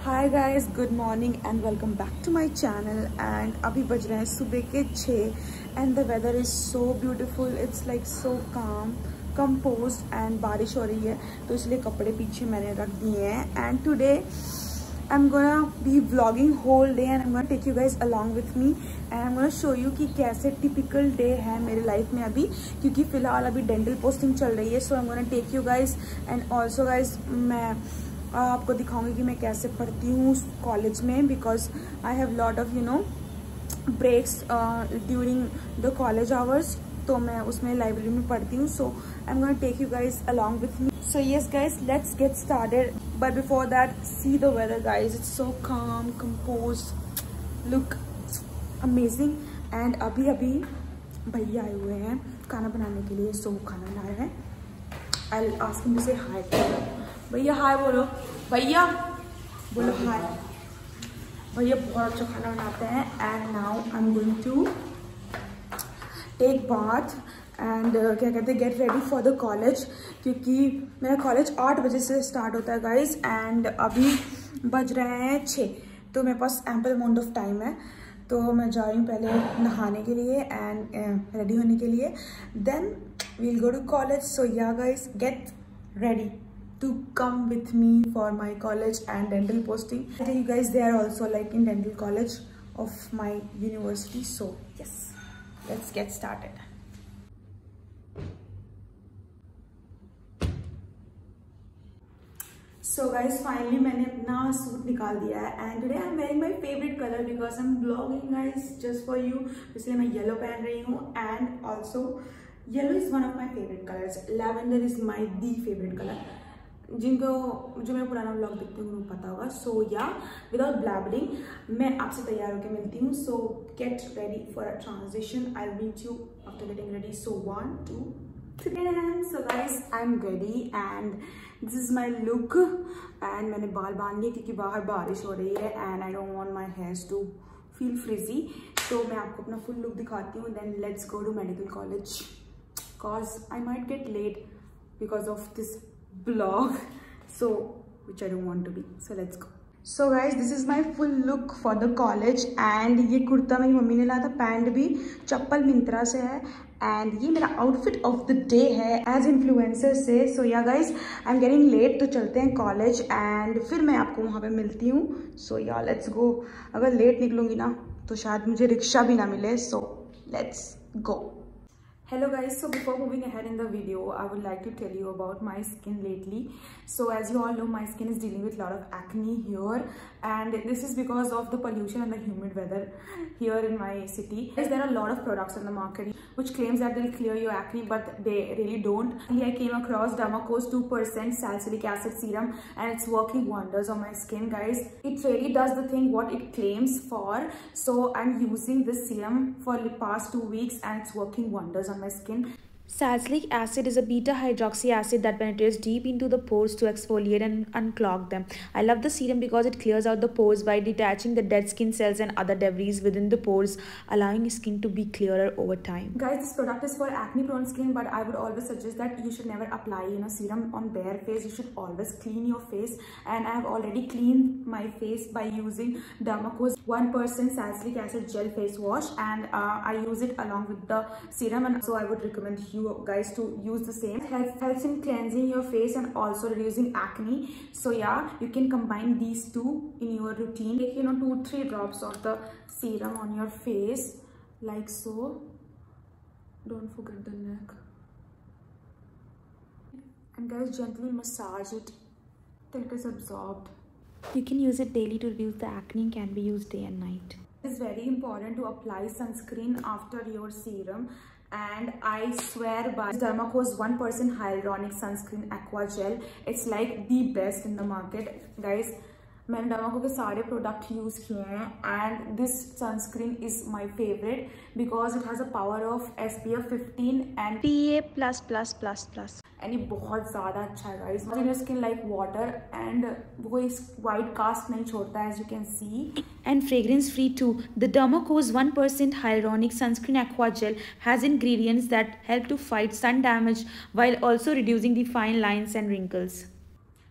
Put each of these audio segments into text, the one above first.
Hi guys, good morning and welcome back to my channel. And अभी बज रहे हैं सुबह के 6 and the weather is so beautiful. It's like so calm composed and बारिश हो रही है तो इसलिए कपड़े पीछे मैंने रख दिए हैं। And today I am gonna be vlogging whole day and I am gonna take you guys along with me and I am gonna show you कि कैसे टिपिकल डे है मेरे लाइफ में अभी, क्योंकि फ़िलहाल अभी डेंटल पोस्टिंग चल रही है। So I am gonna take you guys and also guys मैं आपको दिखाऊंगी कि मैं कैसे पढ़ती हूँ कॉलेज में, because I have lot of breaks during the college hours. तो मैं उसमें लाइब्रेरी में पढ़ती हूँ। So I am gonna take you guys along with me. So yes guys, let's get started, but before that see the weather guys, it's so calm composed, look amazing. And अभी भैया आए हुए हैं खाना बनाने के लिए। सो खाना ला रहे हैं। आई आस्क हिम टू से हाय। भैया हाय बोलो, भैया बोलो हाय। भैया बहुत अच्छा खाना बनाते हैं। And now I am going to take bath and क्या कहते हैं get ready for the college, क्योंकि मेरा कॉलेज 8 बजे से स्टार्ट होता है गाइज। एंड अभी बज रहे हैं 6, तो मेरे पास एम्पल अमाउंट ऑफ टाइम है। तो मैं जा रही हूँ पहले नहाने के लिए एंड रेडी होने के लिए, then we'll go to college. So yeah guys, get ready to come with me for my college and dental posting. I tell you guys, they are also like in dental college of my university. So yes, let's get started. So guys, finally मैंने अपना suit निकाल दिया है and today I am wearing my favourite colour because I am blogging guys just for you, इसलिए मैं yellow पहन रही हूँ। And also yellow is one of my favourite colours, lavender is my the favourite colour. जो मेरा पुराना blog देखते हैं उनको पता होगा। सो या विदाउट ब्लैबरिंग मैं आपसे तैयार होकर मिलती हूँ। So get ready for a transition. I will meet you after getting ready. So 1 2 3। So guys, I am ready and this is my look. And मैंने बाल बांध लिए क्योंकि बाहर बारिश हो रही है and I don't want my hairs to feel frizzy. तो मैं आपको अपना फुल लुक दिखाती हूँ, then let's go to medical college cause I might get late because of this vlog, so which I don't want to be. So let's go. So guys, this is my full look for the college and ये कुर्ता मेरी mummy ने लाया था, pant भी, चप्पल मिंत्रा से है and ये मेरा आउटफिट ऑफ द डे है एज इन्फ्लुएंसर से। So yeah guys, I am getting late, तो चलते हैं कॉलेज एंड फिर मैं आपको वहाँ पे मिलती हूँ। सो या लेट्स गो। अगर लेट निकलूँगी ना तो शायद मुझे रिक्शा भी ना मिले। So let's go. Hello guys, so before moving ahead in the video, I would like to tell you about my skin lately. So as you all know, my skin is dealing with a lot of acne here and this is because of the pollution and the humid weather here in my city. There are a lot of products on the market which claims that they'll clear your acne, but they really don't. I came across Dermaco's 2% salicylic acid serum and it's working wonders on my skin guys. It really does the thing what it claims for. So I'm using this serum for the past 2 weeks and it's working wonders on my skin. Salicylic acid is a beta hydroxy acid that penetrates deep into the pores to exfoliate and unclog them. I love the serum because it clears out the pores by detaching the dead skin cells and other debris within the pores, allowing skin to be clearer over time. Guys, this product is for acne prone skin, but I would always suggest that you should never apply serum on bare face. You should always clean your face, and I have already cleaned my face by using Dermaco's 1% salicylic acid gel face wash, and I use it along with the serum, and so I would recommend you guys to use the same. Helps in cleansing your face and also reducing acne. So yeah, you can combine these two in your routine. Take 2-3 drops of the serum on your face like so. Don't forget the neck, and guys, gently massage it till it is absorbed. You can use it daily to reduce the acne and can be used day and night. It's very important to apply sunscreen after your serum, and I swear by Dermaco's 1% hyaluronic sunscreen aqua gel. It's like the best in the market guys. मैंने Dermaco के सारे product use किए हैं and this sunscreen is my favourite because it has a power of SPF 15 and PA++++, and ये बहुत ज़्यादा अच्छा है guys. Your skin like water and वो इस वाइट कास्ट नहीं छोड़ता है, as you can see. And fragrance free too. The Dermaco's 1% hyaluronic sunscreen aqua gel has ingredients that help to fight sun damage while also reducing the fine lines and wrinkles.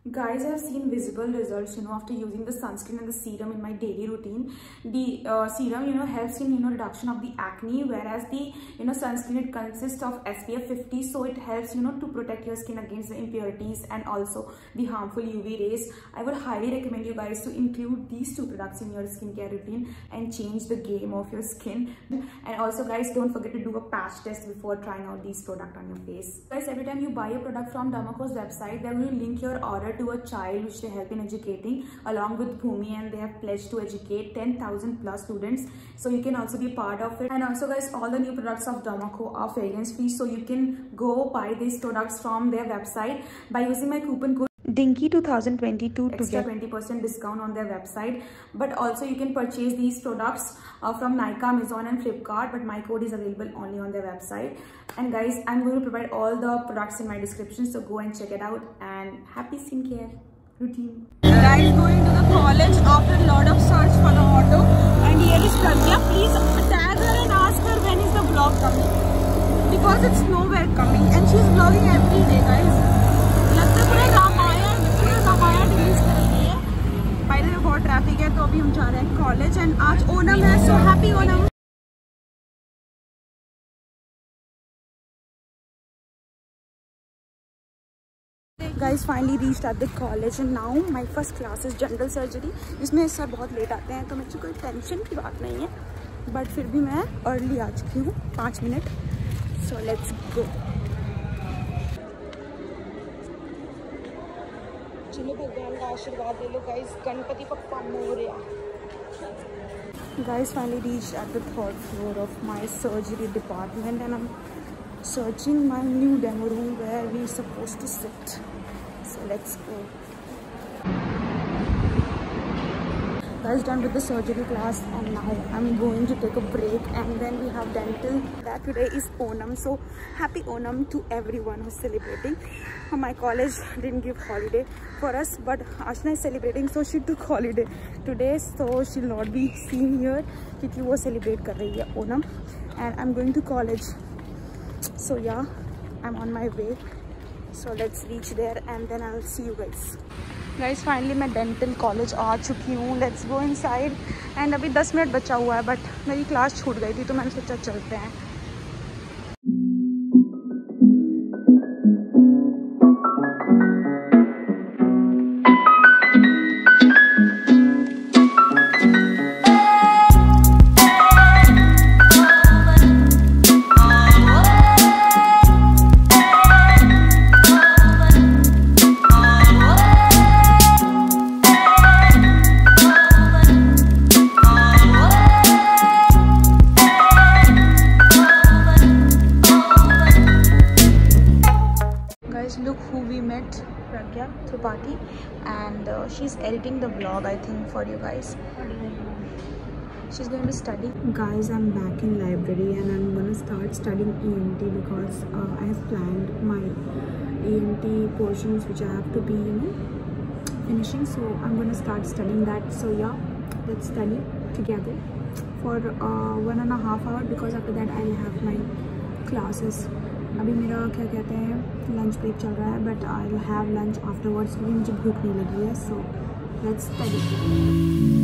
Guys, I've seen visible results, after using the sunscreen and the serum in my daily routine. The serum, helps in, reduction of the acne, whereas the, sunscreen, it consists of SPF 50. So it helps, to protect your skin against the impurities and also the harmful UV rays. I would highly recommend you guys to include these two products in your skincare routine and change the game of your skin. And also guys, don't forget to do a patch test before trying out these products on your face. Guys, every time you buy a product from Dermaco's website, they will link your order to a child which they help in educating along with Bhumi, and they have pledged to educate 10,000 plus students, so you can also be part of it. And also guys, all the new products of Dermaco are fragrance free, so you can go buy these products from their website by using my coupon code Dinky 2022 to get 20% discount on their website. But also you can purchase these products from Nykaa, Amazon and Flipkart, but my code is available only on their website. And guys, I'm going to provide all the products in my description, so go and check it out. And happy skincare routine. Guys, going to the college after a lot of search for the auto, and here is Pragya. Please tag her and ask her when is the vlog coming, because it's nowhere coming and she's vlogging every day guys. पहले बहुत traffic है, तो अभी हम जा रहे हैं college and आज ओणम है, so happy Onam. Guys, finally reached at the college and now my first class is general surgery, जिसमें सर बहुत लेट आते हैं, तो मुझे कोई टेंशन की बात नहीं है, बट फिर भी मैं अर्ली आ चुकी हूँ 5 मिनट। सो लेट्स गो। चलो भगवान का आशीर्वाद ले लो guys, Ganpati Bappa Morya. Guys, finally reached at the 3rd floor of my surgery department and I'm searching my new demo room where we're supposed to sit. So let's go. Guys, done with the surgery class and now I'm going to take a break, and then we have dental. That today is Onam, so happy Onam to everyone who's celebrating. My college didn't give holiday for us, but Ashna is celebrating, so she took holiday today, so she'll not be seen here because वो celebrate कर रही है Onam, and I'm going to college. So yeah, I'm on my way. So let's reach there and then I'll see you guys. Guys, finally मैं dental college आ चुकी हूँ. Let's go inside. And अभी 10 minute बचा हुआ है, but मेरी class छूट गई थी, तो मैंने सोचा चलते हैं. Look who we met, Pragya Tripathi, and she's editing the vlog, I think, for you guys. She's going to study. Guys, I'm back in library and I'm going to start studying ENT because I have planned my ENT portions which I have to be, finishing. So I'm going to start studying that. So yeah, let's study together for 1.5 hours because after that I'll have my classes. अभी मेरा क्या कहते हैं lunch break चल रहा है, but I will have lunch afterwards क्योंकि मुझे भूख नहीं लगी है. So let's study.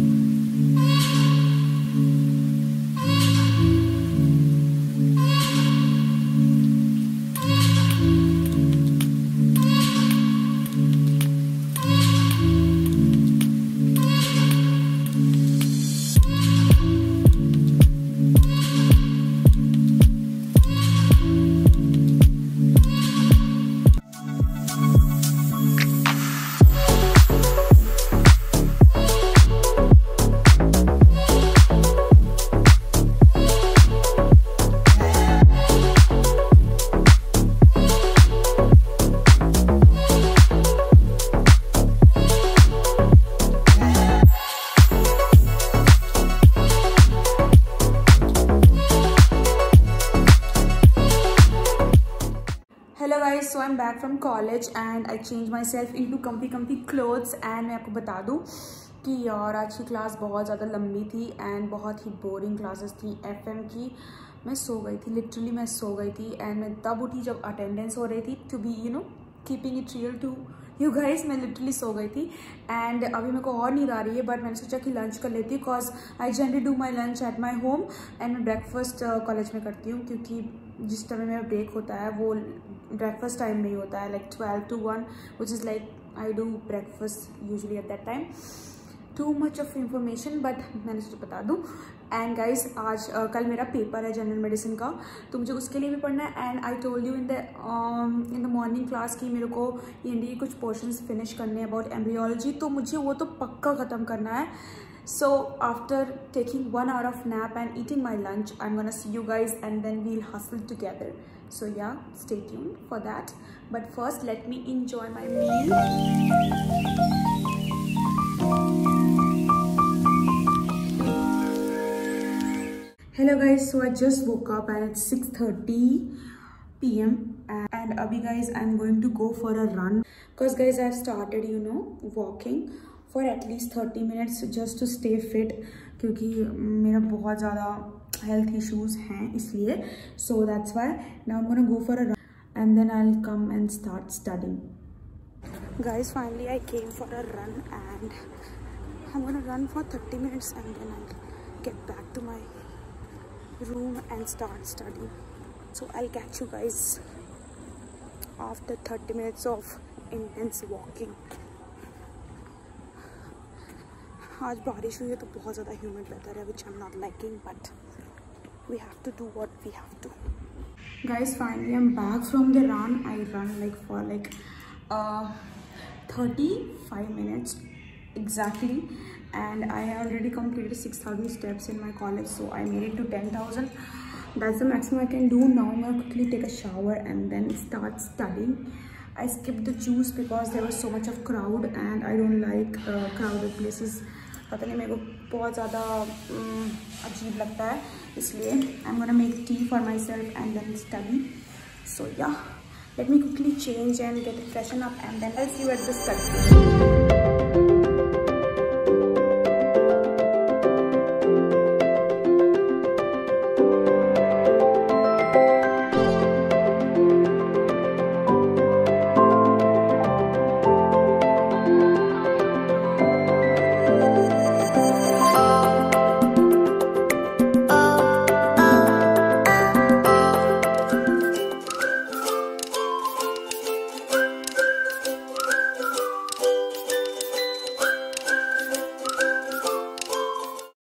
Hello guys, so I'm back from college and I changed myself into comfy clothes. And मैं आपको बता दूँ कि यार आज की क्लास बहुत ज़्यादा लंबी थी एंड बहुत ही बोरिंग क्लासेस थी FM की. मैं सो गई थी, लिटरली मैं सो गई थी. एंड मैं तब उठी जब अटेंडेंस हो रही थी, to be keeping it real to you guys मैं लिटरली सो गई थी एंड अभी मेरे को और नींद आ रही है, बट मैंने सोचा कि लंच कर लेती हूँ because I generally do my lunch at my home and मैं ब्रेकफास्ट कॉलेज में करती हूँ, क्योंकि जिस टाइम मेरा ब्रेक होता है वो ब्रेकफास्ट टाइम में ही होता है, like 12 to 1, which is like I do breakfast usually at that time. Too much of information but मैंने सोचा बता दूँ. एंड गाइज आज कल मेरा पेपर है जनरल मेडिसिन का, तो मुझे उसके लिए भी पढ़ना है. And I told you in the morning class कि मेरे को ENT के कुछ पोर्शंस फिनिश करने हैं अबाउट एम्ब्रियोलॉजी, तो मुझे वो तो पक्का ख़त्म करना है. So after taking 1 hour of nap and eating my lunch, I'm gonna see you guys and then we'll hustle together. So yeah, stay tuned for that. But first, let me enjoy my meal. Hello guys, so I just woke up and it's 6:30 PM and abhi guys I'm going to go for a run because guys I've started walking for at least 30 minutes just to stay fit, क्योंकि मेरा बहुत ज़्यादा health issues हैं इसलिए. So that's why now I'm gonna go for a run and then I'll come and start studying. Guys, finally I came for a run and I'm gonna run for 30 minutes and then I'll get back to my room and start studying. So I'll catch you guys after 30 minutes of intense walking. आज बारिश हुई है तो बहुत ज़्यादा humid weather है, which I'm not liking, but we have to do what we have to. Guys, finally I'm back from the run. I run like for 35 minutes exactly, and I already completed 6,000 steps in my college, so I made it to 10,000. That's the maximum I can do. Now I'm gonna quickly take a shower and then start studying. I skipped the juice because there was so much of crowd and I don't like crowded places. पता नहीं मेरे को बहुत ज़्यादा अजीब लगता है, इसलिए I'm gonna make tea for myself and then study. So yeah, let me quickly change and get freshen up and then I'll see you at the study.